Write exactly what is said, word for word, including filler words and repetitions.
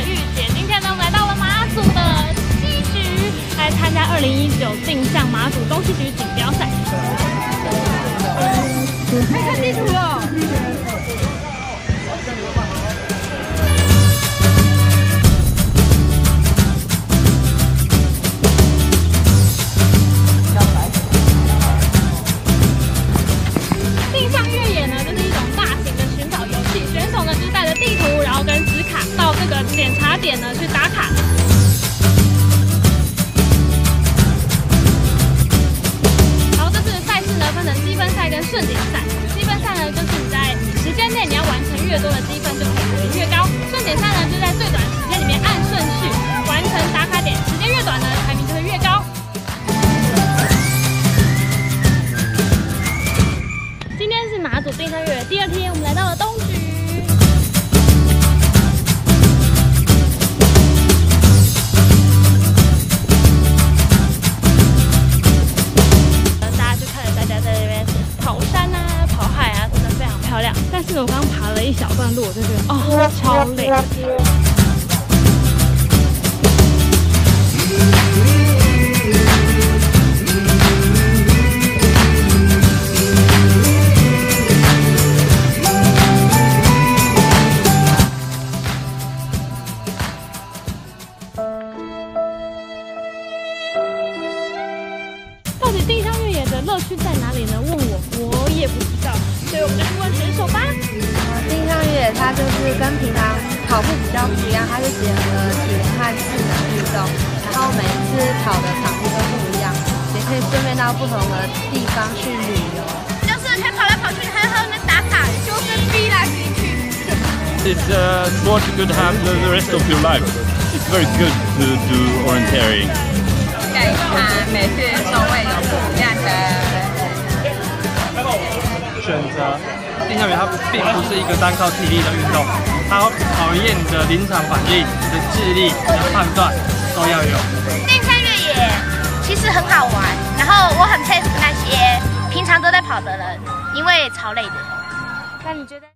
玉姐。今天呢，我们来到了马祖的西局，来参加二零一九定向马祖东西局锦标赛。可以看地图了。 检查点呢去打卡。然后这次赛事呢分成积分赛跟顺点赛。积分赛呢就是你在时间内你要完成越多的积分就可以排名越高。顺点赛呢就在最短时间里面按顺序完成打卡点，时间越短呢排名就会越高。今天是马祖定向越野第二天，我们来到了东局。 但是我刚爬了一小段路，我就觉得哦，超累。到底定向越野的乐趣在哪里呢？问我，我也不知道。 所以我们就去问选手吧。 定向越野它就是跟平常跑步比较不一样，它是结合体能和智能运动，然后每次跑的场地都不一样，也可以顺便到不同的地方去旅游。 就是可以跑来跑去，还有还有那打卡，就是逼来逼去。 It's a sport you could have the rest of your life. It's very good to do orienteering. 可以看每次都会有不一样的。 选择定向越野，它并不是一个单靠体力的运动，它考验你的临场反应、你的智力、你的判断都要有。 定向越野其实很好玩，然后我很佩服那些平常都在跑的人，因为超累的。 那你觉得？